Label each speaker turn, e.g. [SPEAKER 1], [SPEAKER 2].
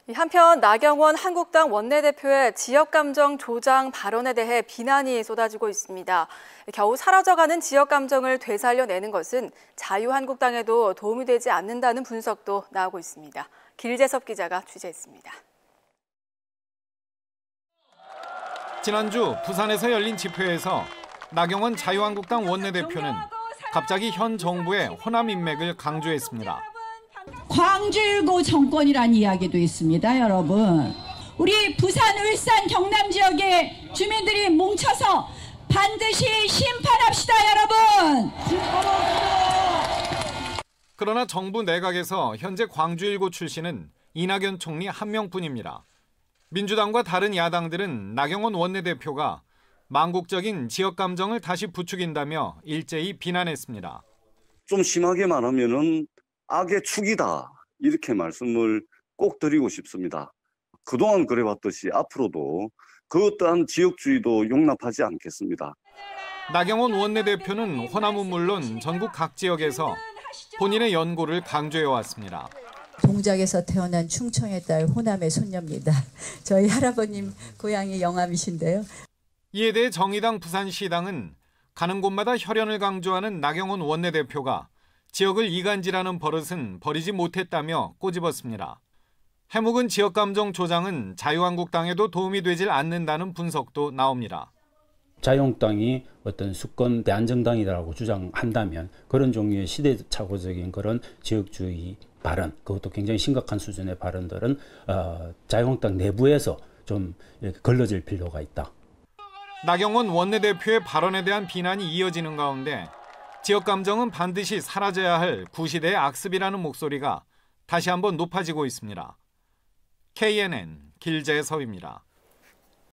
[SPEAKER 1] 한편 나경원 한국당 원내대표의 지역감정 조장 발언에 대해 비난이 쏟아지고 있습니다. 겨우 사라져가는 지역감정을 되살려내는 것은 자유한국당에도 도움이 되지 않는다는 분석도 나오고 있습니다. 길재섭 기자가 취재했습니다.
[SPEAKER 2] 지난주 부산에서 열린 집회에서 나경원 자유한국당 원내대표는 갑자기 현 정부의 호남 인맥을 강조했습니다.
[SPEAKER 3] 광주1구 정권이라는 이야기도 있습니다, 여러분. 우리 부산, 울산, 경남 지역의 주민들이 뭉쳐서 반드시 심판합시다, 여러분.
[SPEAKER 2] 그러나 정부 내각에서 현재 광주1구 출신은 이낙연 총리 한 명뿐입니다. 민주당과 다른 야당들은 나경원 원내대표가 망국적인 지역 감정을 다시 부추긴다며 일제히 비난했습니다.
[SPEAKER 4] 좀 심하게 말하면은 악의 축이다, 이렇게 말씀을 꼭 드리고 싶습니다. 그동안 그래왔듯이 앞으로도 그 어떠한 지역주의도 용납하지 않겠습니다.
[SPEAKER 2] 나경원 원내대표는 호남은 물론 전국 각 지역에서 본인의 연고를 강조해왔습니다.
[SPEAKER 5] 동작에서 태어난 충청의 딸 호남의 손녀입니다. 저희 할아버님 고향이 영암이신데요.
[SPEAKER 2] 이에 대해 정의당 부산시당은 가는 곳마다 혈연을 강조하는 나경원 원내대표가 지역을 이간질하는 버릇은 버리지 못했다며 꼬집었습니다. 해묵은 지역감정 조장은 자유한국당에도 도움이 되질 않는다는 분석도 나옵니다.
[SPEAKER 6] 자유한국당이 어떤 수권 대안정당이라고 주장한다면 그런 종류의 시대착오적인 그런 지역주의 발언, 그것도 굉장히 심각한 수준의 발언들은 자유한국당 내부에서 좀 이렇게 걸러질 필요가 있다.
[SPEAKER 2] 나경원 원내대표의 발언에 대한 비난이 이어지는 가운데 지역 감정은 반드시 사라져야 할 구시대의 악습이라는 목소리가 다시 한번 높아지고 있습니다. KNN 길재섭입니다.